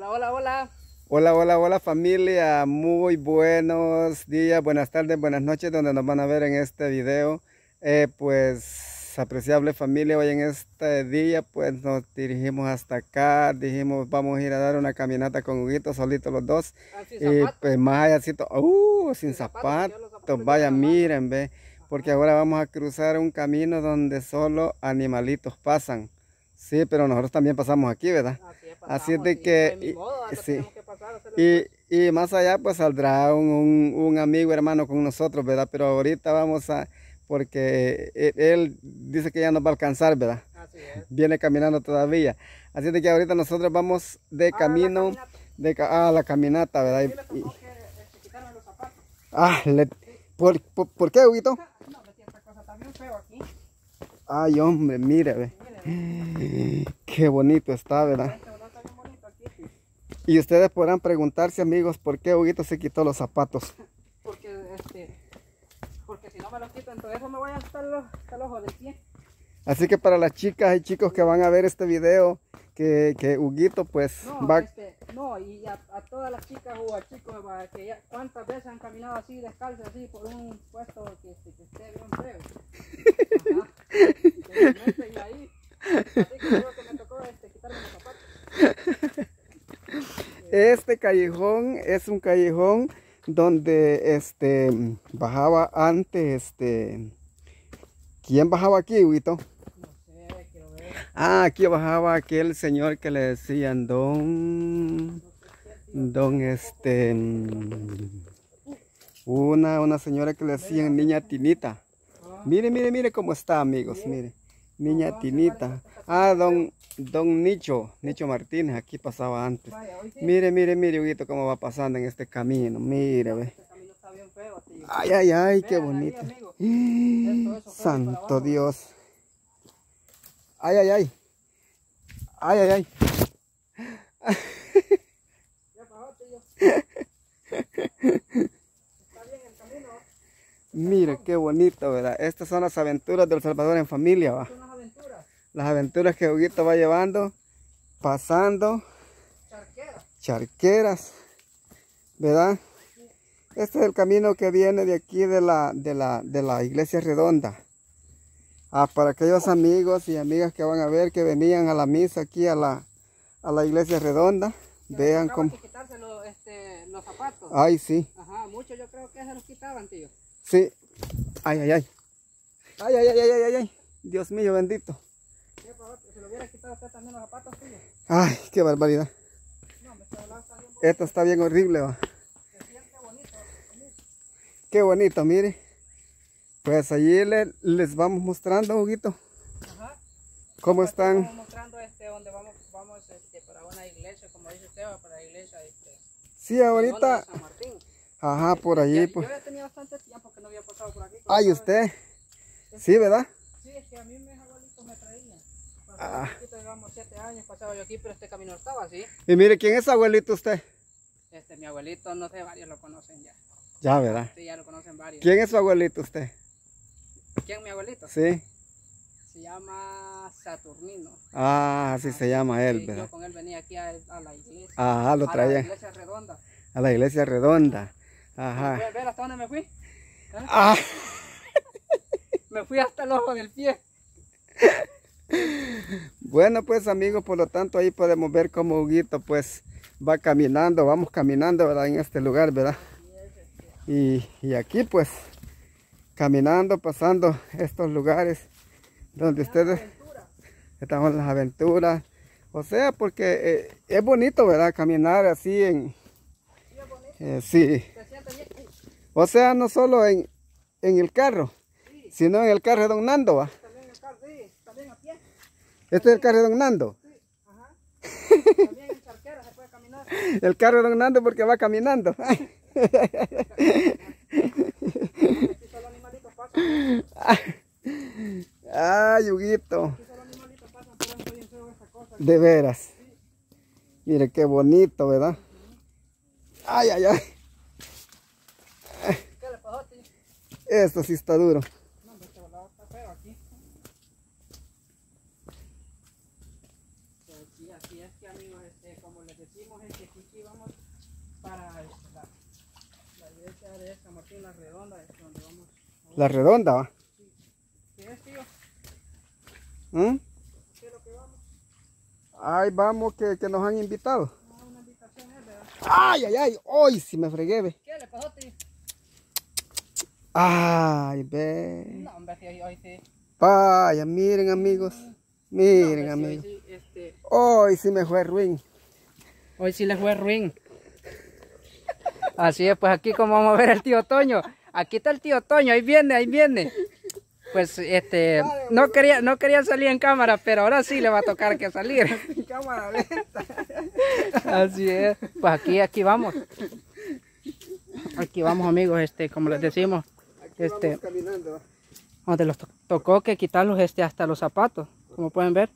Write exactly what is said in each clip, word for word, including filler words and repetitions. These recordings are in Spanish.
Hola, hola, hola. Hola, hola, hola familia, muy buenos días, buenas tardes, buenas noches, donde nos van a ver en este video. Eh, pues, apreciable familia, hoy en este día pues nos dirigimos hasta acá, dijimos vamos a ir a dar una caminata con Huguito, solitos los dos. Ah, sin Y zapatos. pues más allácito, uh, sin, Sin zapatos, porque yo los zapatos, zapatos vaya llevan en la mano. miren, ve, porque ahora vamos a cruzar un camino donde solo animalitos pasan. Sí, pero nosotros también pasamos aquí, ¿verdad? Así es, Así es pasamos, de y que, no hay mi modo, y- algo sí. tenemos que pasar, hacer Y, después. y más allá pues saldrá un, un, un amigo hermano con nosotros, ¿verdad? Pero ahorita vamos a, porque él, él dice que ya nos va a alcanzar, ¿verdad? Así es. Viene caminando todavía. Así de que ahorita nosotros vamos de Ah, camino, la caminata. de ca- a la caminata, ¿verdad? Sí, Y- le y- tocó que este, quitarme los zapatos. ah, le- ¿por, por, por qué, Huguito? No, me tiene esta cosa también feo aquí. Ay, hombre, mire, ve. Mire, Qué bonito está, ¿verdad? este olor está bien bonito aquí. Y ustedes podrán preguntarse, amigos, ¿por qué Huguito se quitó los zapatos? Porque, este, porque si no me los quito, entonces eso me voy hasta los, hasta el ojo del pie. Así que para las chicas y chicos que van a ver este video, que, que Huguito pues No, va... este, no, y a, a todas las chicas o a chicos va, que ya, cuántas veces han caminado así descalzos así por un puesto que, este, que esté bien feo. Ajá. Que se mete y ahí, así que creo que me tocó este, quitarme los zapatos. Este callejón es un callejón donde este bajaba antes, este... ¿Quién bajaba aquí, Huguito? No sé, quiero ver. Ah, aquí bajaba aquel señor que le decían don... Don este... Una, una señora que le decían niña Tinita. Mire, mire, mire cómo está, amigos, mire. Niña Tinita. Ah, don, don Nicho, Nicho Martínez, aquí pasaba antes. Vaya, hoy sí. Mire, mire, mire, Huguito, cómo va pasando en este camino. Mire, ve. Este camino está bien feo, tío. Ay, ay, ay, qué Vean ahí, bonito. amigo. Esto, eso, feo, y para Santo abajo. Dios. Ay, ay, ay. Ay, ay, ay. Ya pasó, tío. Está bien el camino. Mire, qué bonito, ¿verdad? Estas son las aventuras del Salvador en familia, va. Son unas aventuras. Las aventuras que Huguito va llevando, pasando, Charqueras. charqueras, ¿verdad? Este es el camino que viene de aquí de la, de la, de la iglesia redonda. Ah, para aquellos amigos y amigas que van a ver que venían a la misa aquí a la, a la iglesia redonda, Que vean les tocaba cómo... que quitarse los, este, los zapatos. Ay, sí, Ajá, muchos yo creo que se los quitaban, tío. sí. Ay, ay, ay. Ay, ay, ay, ay, ay, ay, ay. Dios mío, bendito. Sí, por favor, que se lo hubiera quitado usted también los zapatos, tío. Ay, qué barbaridad. No, me está hablando, está bien bonito. Esto está bien horrible, va. Se siente bonito. Qué bonito, mire. Pues allí le- les vamos mostrando, Huguito, Ajá. cómo Aquí están. Estamos mostrando este, donde vamos, vamos este, para una iglesia, como dice usted, va para la iglesia este, Sí, de ahorita. San Martín. Ajá, por Ya- allí. Yo Pues. ya tenía bastante tiempo que no había pasado por aquí. Ay, usted. Sí, ¿verdad? Sí, es que a mí mis abuelitos me traían. Ah. Pasaba poquito, digamos, siete años pasaba yo aquí, pero este camino estaba así. Y mire, ¿quién es abuelito usted? Este, mi abuelito, no sé, varios lo conocen ya. Ya, ¿verdad? Sí, ya lo conocen varios. ¿Quién es su abuelito usted? ¿Quién, mi abuelito? Sí. Se llama Saturnino. Ah, así se llama él, Sí, ¿verdad? yo con él venía aquí a, a la iglesia. Ajá, lo A la traía iglesia redonda. a la iglesia redonda. Ajá. ¿Puedes ver hasta dónde me fui? ¿Eh? Ah, Me fui hasta el ojo del pie. bueno, pues amigos, por lo tanto ahí podemos ver cómo Huguito pues va caminando, vamos caminando, ¿verdad? En este lugar, ¿verdad? Y, y aquí pues caminando, pasando estos lugares donde ustedes estamos en las aventuras. O sea, porque eh, es bonito, ¿verdad? Caminar así en... Sí, es bonito. eh, sí. Se siente bien. O sea, no solo en, en el carro, Sí, sino en el carro de Don Nando, ¿va? también el carro, sí, también a pie. Este es el carro de Don Nando. Sí, ajá. También en charquera se puede caminar. El carro de Don Nando porque va caminando. Aquí solo animalitos pasan. Ay, Huguito. Aquí solo animalitos pasan, por eso estoy bien feo esa cosa. De veras. Mire qué bonito, ¿verdad? Ay, ay, ay. ¿Qué le pasó a ti? Esto sí está duro. No, este volado está feo aquí. Pues sí, así es que amigos, este, como les decimos, dijimos es que aquí vamos para la, la iglesia de San Martín, la redonda, es donde vamos. La redonda, ¿va? Sí. ¿Qué es, tío? ¿Mm? ¿Qué es lo que vamos? Ay, vamos, que, que nos han invitado. No, una invitación es, ¿verdad? Ay, ay, ay, hoy sí me fregué, ve. ¿Qué le pasó, tío? Ay, ve. No, hombre, sí, hoy, hoy sí. Vaya, miren amigos, miren No, hombre, amigos. sí, hoy sí, este, Hoy sí me fue ruin. hoy sí les fue ruin. Así es, pues aquí como vamos a ver el tío Toño. Aquí está el tío Toño, ahí viene, ahí viene. Pues este, no quería, no quería salir en cámara, pero ahora sí le va a tocar que salir. En cámara lenta. Así es. Pues aquí, aquí vamos. Aquí vamos, amigos, este, como les decimos, Aquí este, vamos caminando. donde los to- tocó que quitarlos este hasta los zapatos, como pueden ver.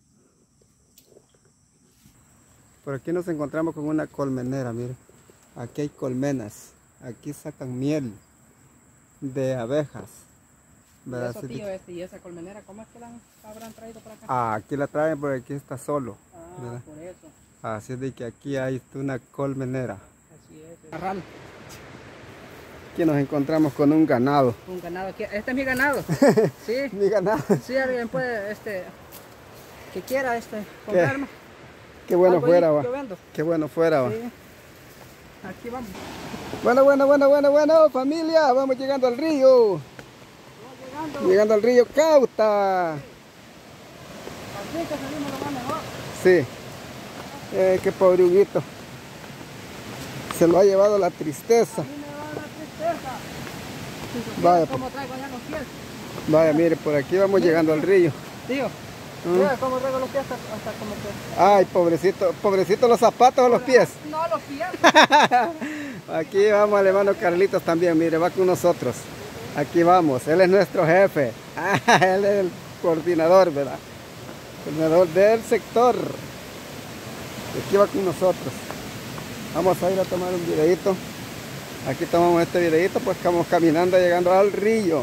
Por aquí nos encontramos con una colmenera, miren. Aquí hay colmenas. Aquí sacan miel de abejas. Y ¿Verdad? eso, Sí, tío, este, y esa colmenera, ¿cómo es que la han- habrán traído para acá? Ah, aquí la traen porque aquí está solo. Ah, ¿Verdad? por eso. Así es de que aquí hay una colmenera. Así es. Arral, Aquí nos encontramos con un ganado. un ganado aquí. Este es mi ganado. Sí. Mi ganado. Sí, alguien puede, este, que quiera, este, comprarme. Qué bueno Algo fuera, ahí va. yo vendo. Qué bueno fuera, va. Sí. Aquí vamos. Bueno, bueno, bueno, bueno, bueno, familia, vamos llegando al río. Vamos llegando. Llegando al río Cauta. Así que salimos lo más mejor. Sí. Eh, qué pobre Huguito. Se lo ha llevado la tristeza. A mí me da una tristeza. Si supieras Vaya, pues. cómo traigo ya los pies. Vaya, mire, por aquí vamos llegando al río. Tío, ¿Mm? mira cómo traigo los pies hasta, hasta como que... Ay, pobrecito, pobrecito los zapatos o los pies. No, los pies. Aquí vamos al hermano Carlitos también, mire, va con nosotros. Aquí vamos, él es nuestro jefe. Ah, él es el coordinador, ¿verdad? Coordinador del sector. Aquí va con nosotros. Vamos a ir a tomar un videito. Aquí tomamos este videito, pues estamos caminando llegando al río.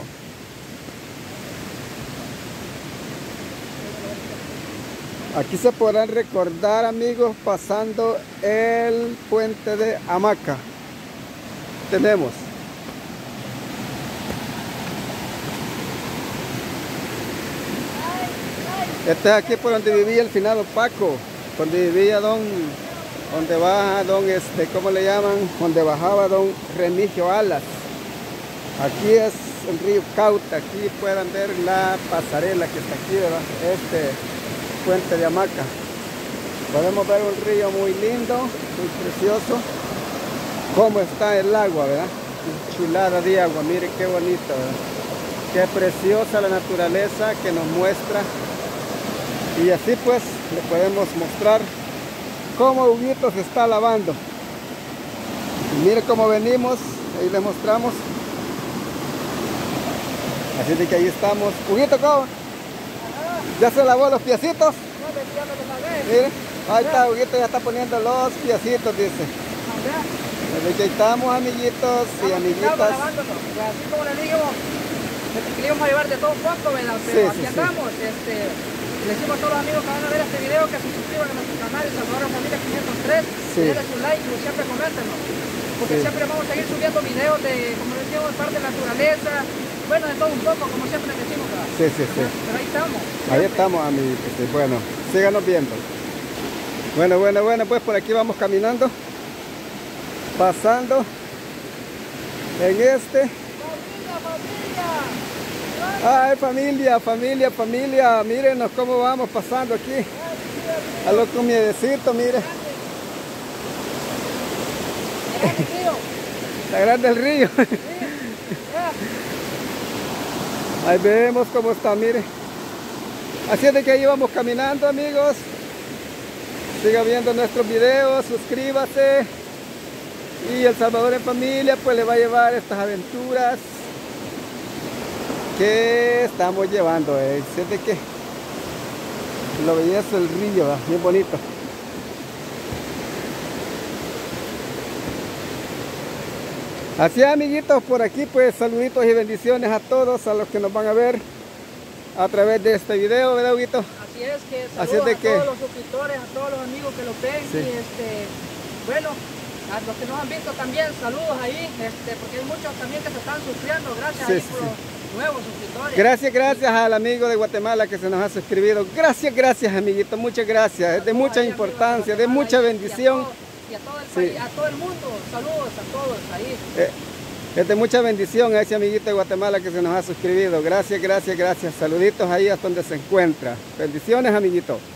Aquí se podrán recordar, amigos, pasando el puente de Hamaca. Tenemos. Este es aquí por donde vivía el finado Paco, donde vivía don, donde baja don, este, ¿cómo le llaman? Donde bajaba don Remigio Alas. Aquí es el río Cauta, aquí pueden ver la pasarela que está aquí, ¿verdad? Este puente de Hamaca. Podemos ver un río muy lindo, muy precioso. Cómo está el agua, ¿verdad? Chulada de agua, miren qué bonito, ¿verdad? Qué preciosa la naturaleza que nos muestra. Y así pues le podemos mostrar cómo Huguito se está lavando. Y mire cómo venimos, ahí le mostramos. Así de que ahí estamos. Huguito, ¿cómo? ¿Ya se lavó los piecitos? Mire, ahí está, Huguito ya está poniendo los piecitos, dice. Así que ahí estamos, amiguitos y amiguitas. Así como le digo, que le íbamos a llevar de todo un poco, ¿verdad? Pero Sí, aquí sí, sí. andamos. Este, le decimos a todos los amigos que van a ver este video que se suscriban a nuestro canal, Salvador Familia quinientos tres, Sí. denle su like y siempre coméntenos. Porque Sí. siempre vamos a seguir subiendo videos de, como decíamos, parte de la naturaleza, bueno, de todo un poco, como siempre les decimos, ¿verdad? Sí, sí, sí. Pero ahí estamos. Ahí siempre. estamos, amiguitos. y Bueno, síganos viendo. Bueno, bueno, bueno, pues por aquí vamos caminando. Pasando en este. ¡Familia, familia! Ay, familia, familia, familia. Mírenos cómo vamos pasando aquí. A lo con miedecito, mire. Grande, tío. La grande el río. Ya. Ahí vemos cómo está, mire. Así es de que ahí vamos caminando, amigos. Siga viendo nuestros videos, suscríbase. Y El Salvador en Familia pues le va a llevar estas aventuras que estamos llevando. Eh. Así es de que lo belleza el río, ¿verdad? Bien bonito. Así es, amiguitos, por aquí pues saluditos y bendiciones a todos, a los que nos van a ver a través de este video, ¿verdad, Huguito? Así Así es que Así saludos es de a que- todos los suscriptores, a todos los amigos que lo ven Sí. y este, bueno, a los que nos han visto también, saludos ahí, este, porque hay muchos también que se están suscribiendo, gracias Sí, ahí sí, por sí. los nuevos suscriptores. Gracias, gracias al amigo de Guatemala que se nos ha suscribido. Gracias, gracias, amiguito. Muchas gracias. Es de A todos mucha ahí, amigos importancia, de Guatemala mucha y- bendición. Y a todo, y a todo el Sí. país, a todo el mundo, saludos a todos ahí. Eh, Es de mucha bendición a ese amiguito de Guatemala que se nos ha suscribido. Gracias, gracias, gracias. Saluditos ahí hasta donde se encuentra. Bendiciones, amiguito.